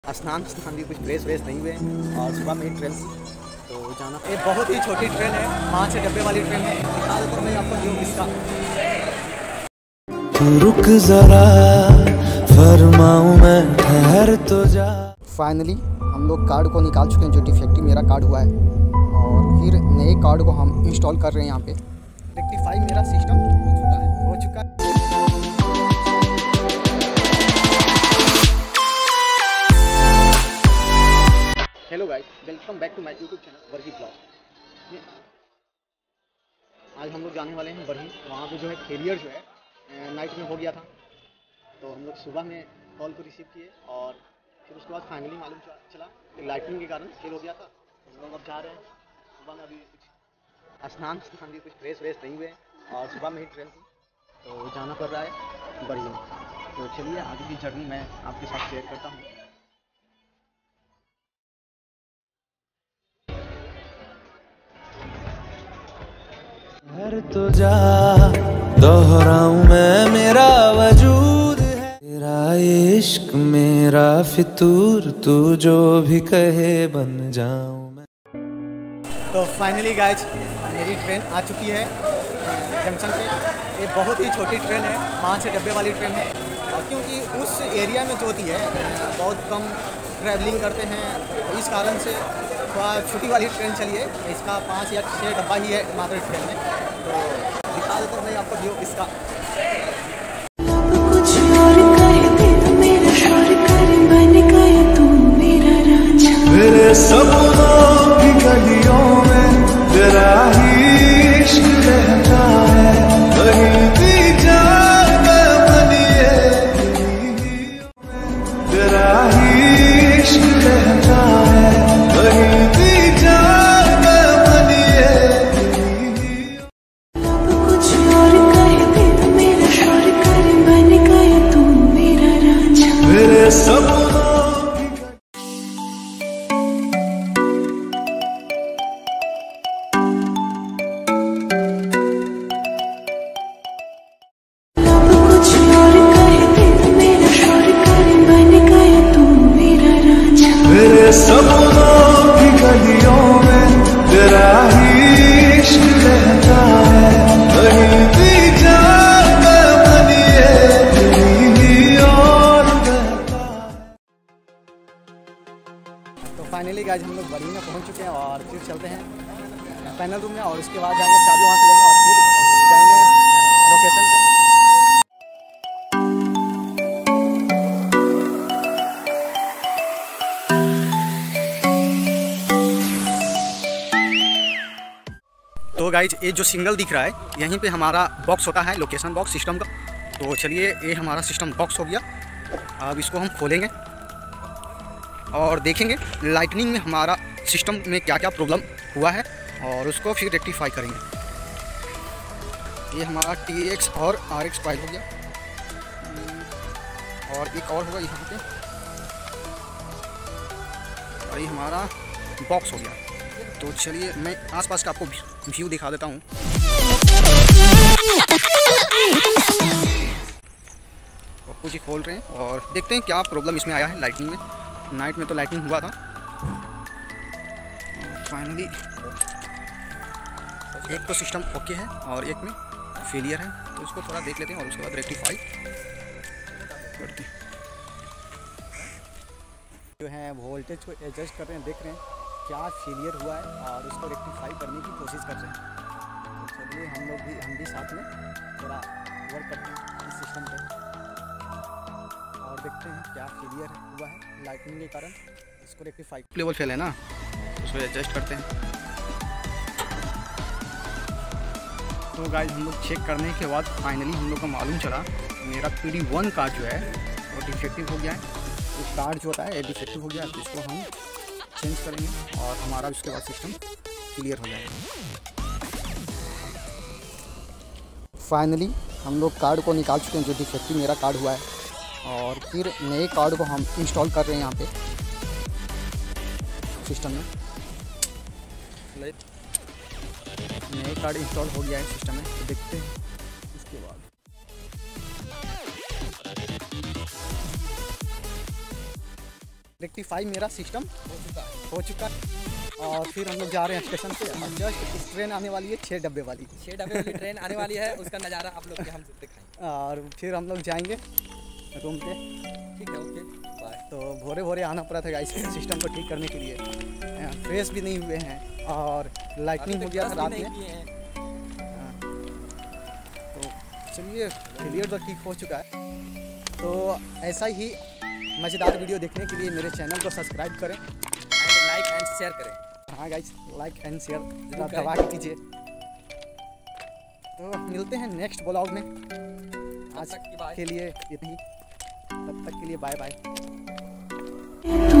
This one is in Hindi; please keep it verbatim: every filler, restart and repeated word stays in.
स्नान स्नान भी कुछ फ्रेश व्रेश नहीं हुए और सुबह में ही ट्रेन तो जाना। ये बहुत ही छोटी ट्रेन है, पाँच छः डब्बे वाली ट्रेन है। निकाल कर मैं आपको दूँ इसका। रुक जरा फरमाऊं मैं ठहर तो जा। फाइनली हम लोग कार्ड को निकाल चुके हैं, जो डिफेक्टिव मेरा कार्ड हुआ है, और फिर नए कार्ड को हम इंस्टॉल कर रहे हैं यहाँ पे। रेक्टिफाई मेरा सिस्टम हो चुका है हो चुका है hello guys, welcome back to my YouTube channel Barhi blog. आज हम लोग जाने वाले हैं बरही। वहाँ पे जो है फेलियर जो है नाइट में हो गया था, तो हम लोग सुबह में कॉल को रिसीव किए और फिर उसके बाद फाइनली मालूम चला कि लाइटिंग के कारण फेल हो गया था। हम लोग अब जा रहे हैं। सुबह में अभी कुछ स्नान स्नान भी कुछ फ्रेश व्रेश नहीं हुए और सुबह में ही ट्रेन थी तो जाना पड़ रहा है बरही में। तो चलिए आगे की जर्नी मैं आपके साथ शेयर करता हूँ। ठहर तो जा दोहराऊं मैं मेरा वजूद है तेरा इश्क मेरा फितूर, तू जो भी कहे बन जाऊं मैं। तो फाइनली गाइज मेरी ट्रेन आ चुकी है जंक्शन पे। ये बहुत ही छोटी ट्रेन है, पाँच छः डब्बे वाली ट्रेन है, और क्योंकि उस एरिया में जो होती है बहुत कम ट्रैवलिंग करते हैं, तो इस कारण से थोड़ा छोटी वाली ट्रेन चली है। इसका पाँच या छः डब्बा ही है मात्र ट्रेन में। तो दिखा देता हूँ मैं आपको व्यू इसका। मेरे सपनों की गलियों में तेरा ही इश्क रहता है, कहीं भी जाना बनिए तेरा ही इश्क रहता है, कहीं भी जाना बनिए कुछ और कह दे तो मेरा शौर कर बन गया तू मेरा राजा। मेरे सपनों मेरे सपनों की गलियों में तेरा ही इश्क रहता है, कहीं भी जाना बनिए कहीं और रहता है। तो फाइनली गाइज हम लोग बरही में पहुंच चुके हैं और फिर चलते हैं फाइनल रूम में, और उसके बाद जाएंगे चाबी वहाँ से लेंगे और फिर जाएंगे लोकेशन पे। तो गाइज ये जो सिंगल दिख रहा है यहीं पे हमारा बॉक्स होता है, लोकेशन बॉक्स सिस्टम का। तो चलिए ये हमारा सिस्टम बॉक्स हो गया। अब इसको हम खोलेंगे और देखेंगे लाइटनिंग में हमारा सिस्टम में क्या क्या प्रॉब्लम हुआ है और उसको फिर रेक्टिफाई करेंगे। ये हमारा टी एक्स और आर एक्स फाइल हो गया, और एक और होगा यहाँ पे, और ये हमारा बॉक्स हो गया। तो चलिए मैं आसपास का आपको व्यू दिखा देता हूँ। कुछ ही खोल रहे हैं और देखते हैं क्या प्रॉब्लम इसमें आया है लाइटिंग में। नाइट में तो लाइटिंग हुआ था। फाइनली एक तो सिस्टम ओके है और एक में फेलियर है, तो इसको थोड़ा देख लेते हैं और उसके बाद रेक्टिफाई करते हैं। जो है वोल्टेज को एडजस्ट कर रहे हैं, देख रहे हैं क्या फेलियर हुआ है और उसको रेक्टिफाई करने की कोशिश कर रहे हैं। तो चलिए हम लोग भी हम भी साथ में थोड़ा वर्क करते हैं इस सिस्टम पे और देखते हैं क्या फेलियर हुआ है लाइटिंग के कारण। इसको रेक्टिफाई लेवल फेल है ना, उसको एडजस्ट करते हैं। तो गाइस हम लोग चेक करने के बाद फाइनली हम लोग को मालूम चला मेरा पी डी वन कार्ड जो है वो डिफेक्टिव हो गया है। तो कार्ड जो होता है डिफेक्टिव हो गया है, तो इसको हम चेंज करेंगे और हमारा उसके बाद सिस्टम क्लियर हो जाएगा। फाइनली हम लोग कार्ड को निकाल चुके हैं, जो डिफेक्टिव मेरा कार्ड हुआ है, और फिर नए कार्ड को हम इंस्टॉल कर रहे हैं यहाँ पे सिस्टम में। नए कार्ड इंस्टॉल हो गया है सिस्टम में, तो देखते हैं इसके बाद। रेक्टिफाई मेरा सिस्टम हो चुका है हो चुका है और फिर हम लोग जा रहे हैं स्टेशन पे और जस्ट इस ट्रेन आने वाली है छः डब्बे वाली छः डब्बे वाली ट्रेन आने वाली है, उसका नज़ारा आप लोग के हम दिखाएंगे और फिर हम लोग जाएंगे रूम पे। ठीक है, ओके बाय। तो भोरे भोरे आना पड़ा था गाइस सिस्टम को ठीक करने के लिए, फ्रेश भी नहीं हुए हैं और लाइटनिंग हो गया था रात में। तो चलिए क्लियर तो ठीक हो चुका है। तो ऐसा ही मज़ेदार वीडियो देखने के लिए मेरे चैनल को सब्सक्राइब करें एंड लाइक एंड शेयर करें। हाँ गाइस, लाइक एंड शेयर करें। दबा के कीजिए। तो मिलते हैं नेक्स्ट ब्लॉग में। आज तक की बाय। के लिए इतना ही, तब तक के लिए बाय बाय। तू